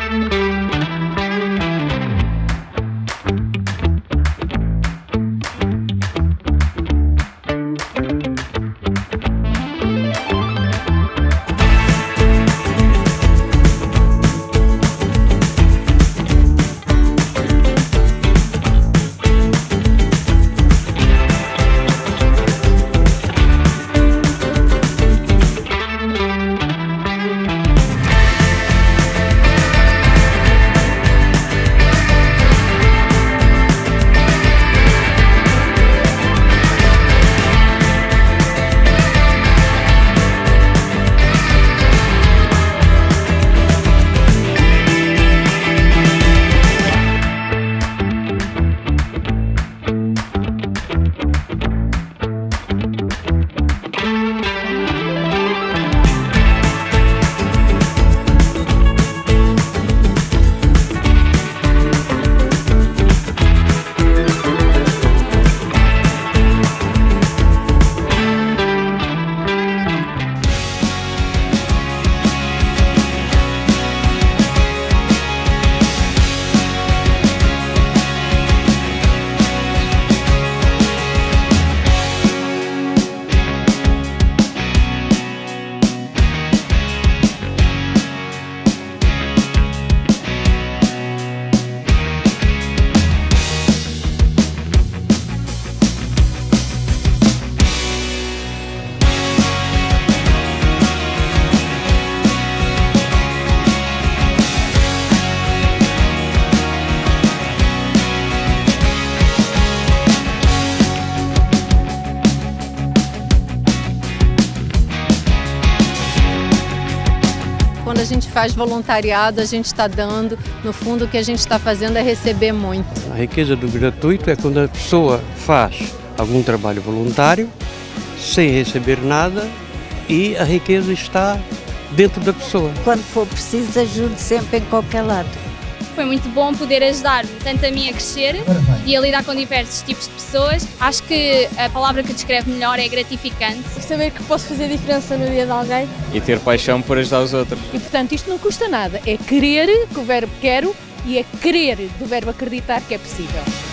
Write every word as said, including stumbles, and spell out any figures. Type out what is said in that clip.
Quando a gente faz voluntariado, a gente está dando, no fundo o que a gente está fazendo é receber muito. A riqueza do gratuito é quando a pessoa faz algum trabalho voluntário, sem receber nada, e a riqueza está dentro da pessoa. Quando for preciso, ajude sempre em qualquer lado. Foi muito bom poder ajudar-me, tanto a mim a crescer e a lidar com diversos tipos de pessoas. Acho que a palavra que descreve melhor é gratificante. Saber que posso fazer diferença no dia de alguém. E ter paixão por ajudar os outros. E portanto isto não custa nada, é querer, que o verbo quero, e é querer do verbo acreditar que é possível.